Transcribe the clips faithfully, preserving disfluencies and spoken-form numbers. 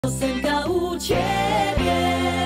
Piosenka u ciebie.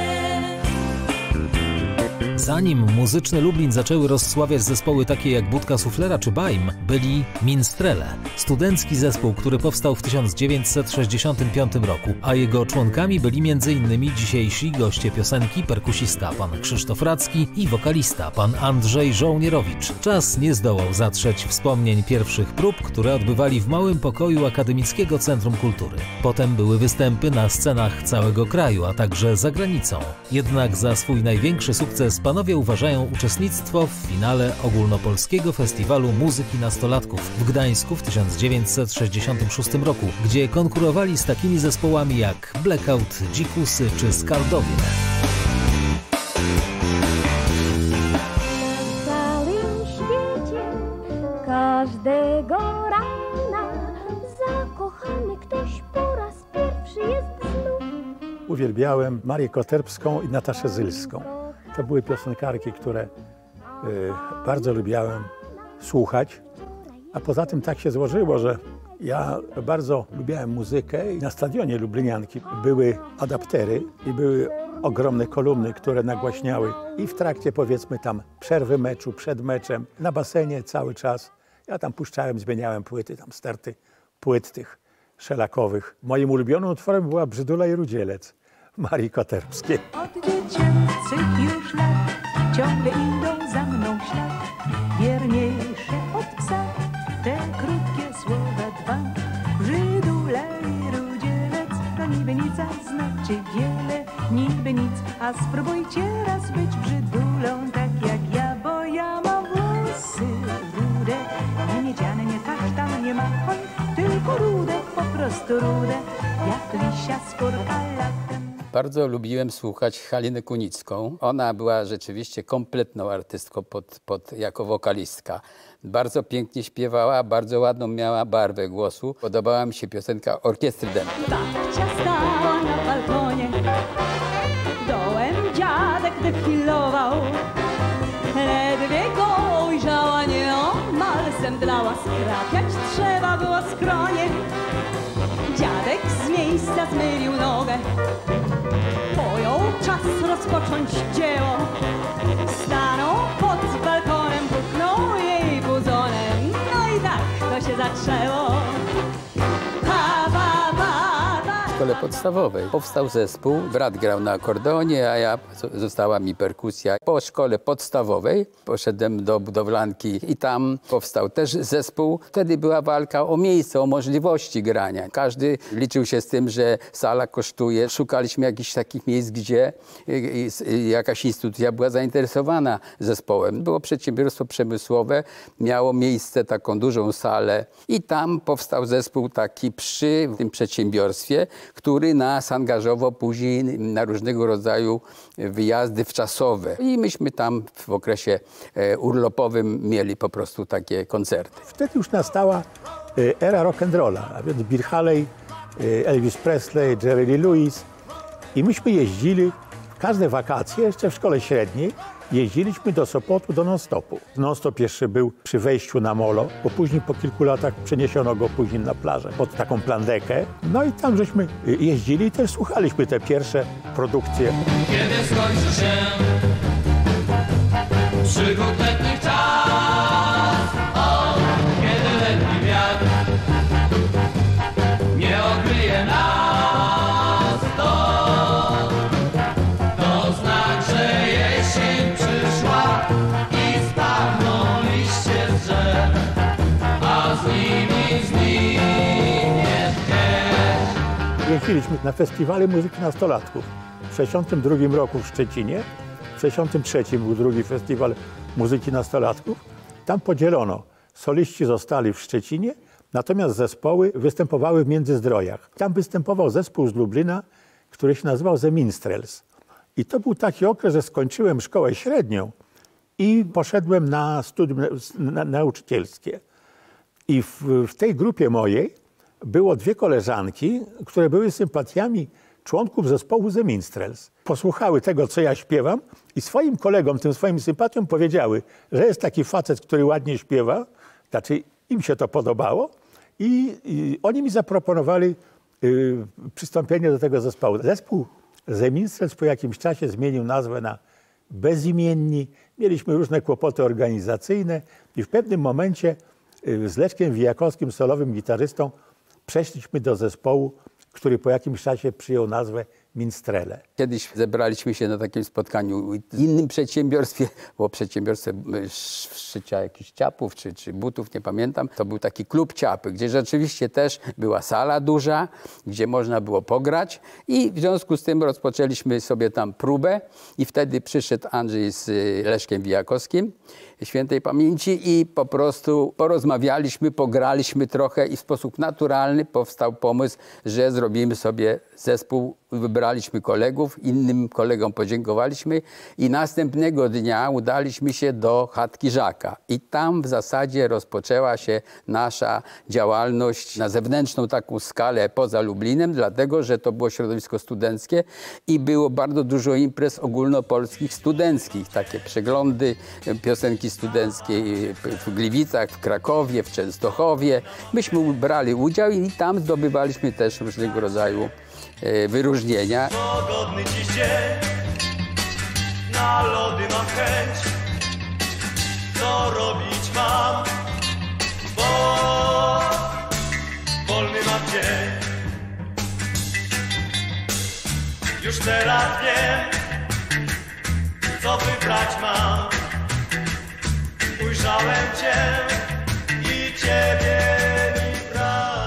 Zanim muzyczny Lublin zaczęły rozsławiać zespoły takie jak Budka Suflera czy Baim, byli Minstrele. Studencki zespół, który powstał w tysiąc dziewięćset sześćdziesiątym piątym roku, a jego członkami byli między innymi dzisiejsi goście piosenki, perkusista pan Krzysztof Radzki i wokalista pan Andrzej Żołnierowicz. Czas nie zdołał zatrzeć wspomnień pierwszych prób, które odbywali w małym pokoju Akademickiego Centrum Kultury. Potem były występy na scenach całego kraju, a także za granicą. Jednak za swój największy sukces panowie uważają uczestnictwo w finale Ogólnopolskiego Festiwalu Muzyki Nastolatków w Gdańsku w tysiąc dziewięćset sześćdziesiątym szóstym roku, gdzie konkurowali z takimi zespołami jak Blackout, Dzikusy czy Skaldowie. W całym świecie każdego rana zakochany ktoś po raz pierwszy jest znów. Uwielbiałem Marię Koterbską i Nataszę Zylską. To były piosenkarki, które y, bardzo lubiałem słuchać, a poza tym tak się złożyło, że ja bardzo lubiałem muzykę i na stadionie Lublinianki były adaptery i były ogromne kolumny, które nagłaśniały i w trakcie, powiedzmy, tam przerwy meczu, przed meczem, na basenie cały czas. Ja tam puszczałem, zmieniałem płyty, tam sterty płyt tych szelakowych. Moim ulubionym utworem była Brzydula i Rudzielec Marii Koterbskiej. Od dziecięcych już lat ciągle idą za mną ślad, wierniejsze od psa, te krótkie słowa dwa. Brzydula i Rudzielec, to niby nic, a znaczy wiele, niby nic, a spróbujcie raz być brzydulą tak jak ja, bo ja mam włosy rude, nie miedziane, nie kasztan, nie machoń, tylko rude, po prostu rude, jak lisia skórka latem. Bardzo lubiłem słuchać Halinę Kunicką. Ona była rzeczywiście kompletną artystką pod, pod, jako wokalistka. Bardzo pięknie śpiewała, bardzo ładną miała barwę głosu. Podobała mi się piosenka Orkiestry Dębskiej. Babcia stała na balkonie, dołem dziadek defilował. Ledwie go ujrzała, nieomal zemdlała, skrapiać trzeba było skronie. Dziadek z miejsca zmylił nogę, pojął czas rozpocząć dzieło. Stanął pod balkonem, puknął jej buzonem, no i tak to się zaczęło. Pa, pa, pa, pa. W szkole podstawowej powstał zespół, brat grał na akordeonie, a ja została mi perkusja. Po szkole podstawowej poszedłem do budowlanki i tam powstał też zespół. Wtedy była walka o miejsce, o możliwości grania. Każdy liczył się z tym, że sala kosztuje. Szukaliśmy jakichś takich miejsc, gdzie jakaś instytucja była zainteresowana zespołem. Było przedsiębiorstwo przemysłowe, miało miejsce, taką dużą salę i tam powstał zespół taki przy tym przedsiębiorstwie, który nas angażował później na różnego rodzaju wyjazdy wczasowe. I myśmy tam w okresie urlopowym mieli po prostu takie koncerty. Wtedy już nastała era rock'n'rolla, a więc Bill Haley, Elvis Presley, Jerry Lee Lewis. I myśmy jeździli w każde wakacje, jeszcze w szkole średniej, jeździliśmy do Sopotu, do non-stopu. Non-stop jeszcze był przy wejściu na molo, bo później po kilku latach przeniesiono go później na plażę pod taką plandekę. No i tam żeśmy jeździli i też słuchaliśmy te pierwsze produkcje. Kiedy skończy się przygód letnich czas, o, kiedy letni wiatr nie okryje nas, to, to znak, że jesień przyszła i spadną liście z drzew, a z nimi zniknie deszcz. Jeździliśmy na festiwale muzyki nastolatków. W tysiąc dziewięćset sześćdziesiątym drugim roku w Szczecinie, w tysiąc dziewięćset sześćdziesiątym trzecim był drugi festiwal muzyki nastolatków. Tam podzielono. Soliści zostali w Szczecinie, natomiast zespoły występowały w Międzyzdrojach. Tam występował zespół z Lublina, który się nazywał The Minstrels. I to był taki okres, że skończyłem szkołę średnią i poszedłem na studium na, nauczycielskie. I w, w tej grupie mojej było dwie koleżanki, które były sympatiami członków zespołu The Minstrels. Posłuchały tego, co ja śpiewam i swoim kolegom, tym swoim sympatiom powiedziały, że jest taki facet, który ładnie śpiewa, znaczy im się to podobało i, i oni mi zaproponowali yy, przystąpienie do tego zespołu. Zespół The Minstrels po jakimś czasie zmienił nazwę na Bezimienni. Mieliśmy różne kłopoty organizacyjne i w pewnym momencie yy, z Leszkiem Wijakowskim, solowym gitarzystą, przeszliśmy do zespołu, który po jakimś czasie przyjął nazwę Minstrele. Kiedyś zebraliśmy się na takim spotkaniu w innym przedsiębiorstwie, było przedsiębiorstwo szycia jakichś ciapów czy, czy butów, nie pamiętam. To był taki klub ciapy, gdzie rzeczywiście też była sala duża, gdzie można było pograć i w związku z tym rozpoczęliśmy sobie tam próbę i wtedy przyszedł Andrzej z Leszkiem Wijakowskim, świętej pamięci, i po prostu porozmawialiśmy, pograliśmy trochę i w sposób naturalny powstał pomysł, że zrobimy sobie zespół. Wybraliśmy kolegów, innym kolegom podziękowaliśmy i następnego dnia udaliśmy się do chatki Żaka. I tam w zasadzie rozpoczęła się nasza działalność na zewnętrzną taką skalę poza Lublinem, dlatego że to było środowisko studenckie i było bardzo dużo imprez ogólnopolskich studenckich. Takie przeglądy piosenki studenckiej w Gliwicach, w Krakowie, w Częstochowie. Myśmy brali udział i tam zdobywaliśmy też różnego rodzaju wyróżnienia. Pogodny dziś dzień, na lody mam chęć, co robić mam, bo wolny mam dzień. Już teraz wiem, co wybrać mam. Ujrzałem Cię i Ciebie mi brak.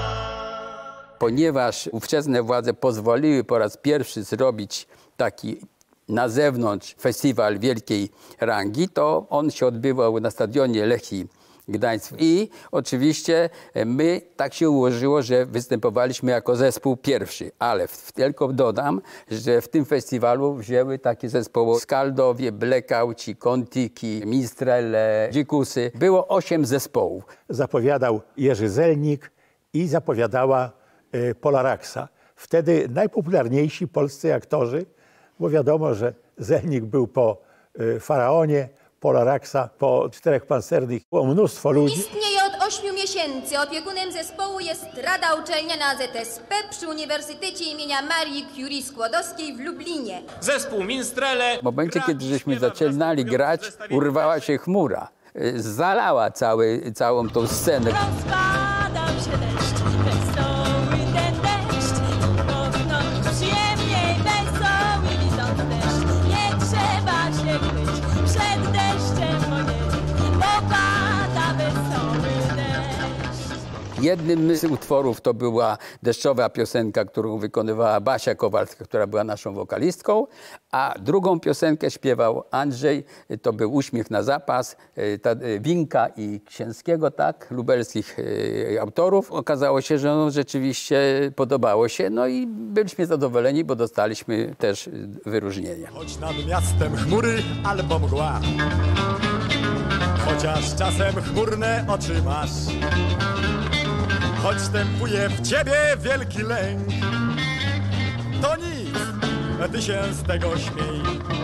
Ponieważ ówczesne władze pozwoliły po raz pierwszy zrobić taki na zewnątrz festiwal wielkiej rangi, to on się odbywał na stadionie Lechii Gdańsk i oczywiście my tak się ułożyło, że występowaliśmy jako zespół pierwszy, ale w, tylko dodam, że w tym festiwalu wzięły takie zespoły Skaldowie, Blackouci, Kontiki, Minstrele, Dzikusy. Było osiem zespołów. Zapowiadał Jerzy Zelnik i zapowiadała y, Pola Raksa. Wtedy najpopularniejsi polscy aktorzy, bo wiadomo, że Zelnik był po y, Faraonie, Pola Raksa po Czterech Pancernych. Było mnóstwo ludzi. Istnieje od ośmiu miesięcy. Opiekunem zespołu jest Rada Uczelniana Z S P przy Uniwersytecie imienia Marii Curie Skłodowskiej w Lublinie. Zespół Minstrele. W momencie, kiedy żeśmy zaczynali grać, urwała się chmura. Zalała cały, całą tą scenę. Rozpadał się deszcz, wesoły ten deszcz, rosnąć przyjemniej, wesoły widząc deszcz. Nie trzeba się kryć przed deszczem, bo nie, bo pada wesoły deszcz. Jednym z utworów to była deszczowa piosenka, którą wykonywała Basia Kowalska, która była naszą wokalistką, a drugą piosenkę śpiewał Andrzej, to był Uśmiech na zapas, ta, Winka i Księskiego, tak, lubelskich autorów. Okazało się, że no, rzeczywiście podobało się, no i byliśmy zadowoleni, bo dostaliśmy też wyróżnienia. Choć nad miastem chmury albo mgła, chociaż czasem chmurne oczy masz, choć wstępuje w ciebie wielki lęk, to nic, ty się z tego śmiej.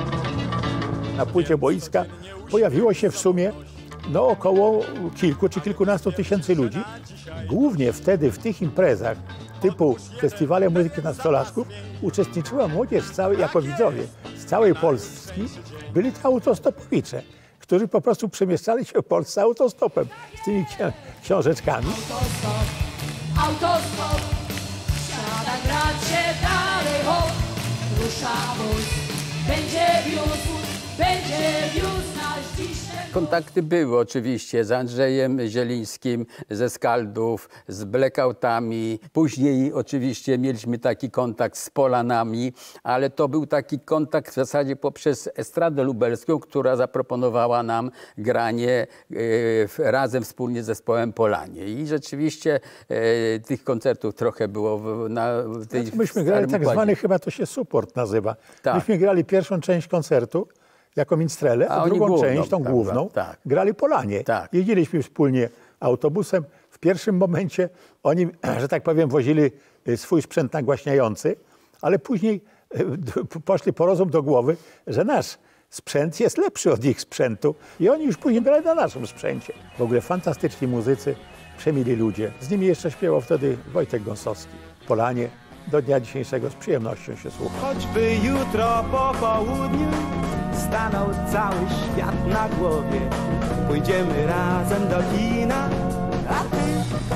Na płycie boiska pojawiło się w sumie no, około kilku czy kilkunastu tysięcy ludzi. Głównie wtedy w tych imprezach typu festiwale muzyki nastolatków uczestniczyła młodzież całej, jako widzowie z całej Polski. Byli to autostopowicze, którzy po prostu przemieszczali się w Polsce autostopem z tymi ksi książeczkami. Autostop, autostop, siada bracie dalej hop, rusza wóz, będzie wiózł, będzie wiózł nasz dziś. Kontakty były oczywiście z Andrzejem Zielińskim, ze Skaldów, z Blackoutami. Później oczywiście mieliśmy taki kontakt z Polanami, ale to był taki kontakt w zasadzie poprzez Estradę Lubelską, która zaproponowała nam granie e, razem wspólnie z zespołem Polanie. I rzeczywiście e, tych koncertów trochę było w, na w tej Znaczy, myśmy grali tak zwany, chyba to się support nazywa. Tak. Myśmy grali pierwszą część koncertu jako Minstrele, a, a drugą główną, część, tą tak, główną, tak. grali Polanie. Tak. Jeździliśmy wspólnie autobusem. W pierwszym momencie oni, że tak powiem, wozili swój sprzęt nagłaśniający, ale później poszli po rozum do głowy, że nasz sprzęt jest lepszy od ich sprzętu i oni już później grali na naszym sprzęcie. W ogóle fantastyczni muzycy, przemili ludzie. Z nimi jeszcze śpiewał wtedy Wojtek Gąsowski. Polanie. Do dnia dzisiejszego z przyjemnością się słucha. Choćby jutro po południu stanął cały świat na głowie, pójdziemy razem do kina, a ty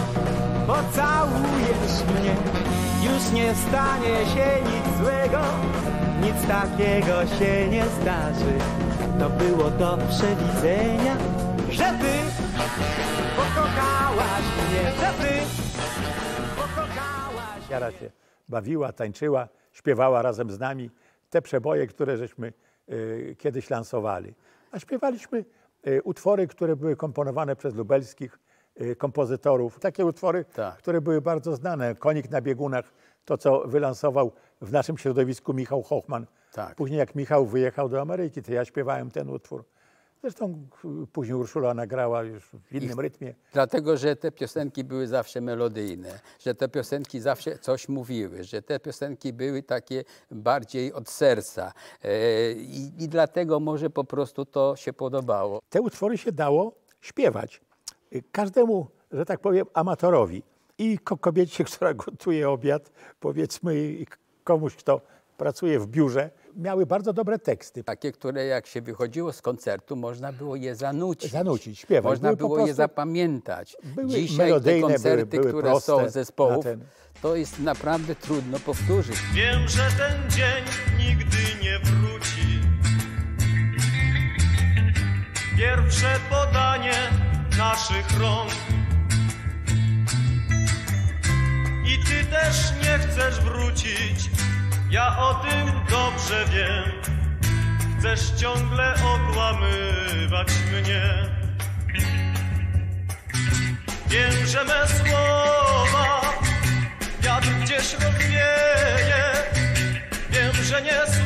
pocałujesz mnie. Już nie stanie się nic złego, nic takiego się nie zdarzy. To było do przewidzenia, że ty pokochałaś mnie, że ty pokochałaś. Jara się bawiła, tańczyła, śpiewała razem z nami te przeboje, które żeśmy y, kiedyś lansowali. A śpiewaliśmy y, utwory, które były komponowane przez lubelskich y, kompozytorów. Takie utwory, tak. które były bardzo znane. Konik na biegunach, to co wylansował w naszym środowisku Michał Hochman. Tak. Później jak Michał wyjechał do Ameryki, to ja śpiewałem ten utwór. Zresztą później Urszula nagrała już w innym I rytmie. Dlatego, że te piosenki były zawsze melodyjne, że te piosenki zawsze coś mówiły, że te piosenki były takie bardziej od serca. E, i, I dlatego może po prostu to się podobało. Te utwory się dało śpiewać. Każdemu, że tak powiem, amatorowi. I kobiecie, która gotuje obiad, powiedzmy, i komuś, kto pracuje w biurze, miały bardzo dobre teksty. Takie, które jak się wychodziło z koncertu, można było je zanucić. Zanucić, śpiewać. Można były było prostu, je zapamiętać. były Dzisiaj te koncerty, były, były które są zespołów, ten... to jest naprawdę trudno powtórzyć. Wiem, że ten dzień nigdy nie wróci. Pierwsze podanie naszych rąk. I ty też nie chcesz wrócić, ja o tym dobrze wiem. Chcesz ciągle okłamywać mnie. Wiem, że me słowa wiatr gdzieś rozwieje. Wiem, że nie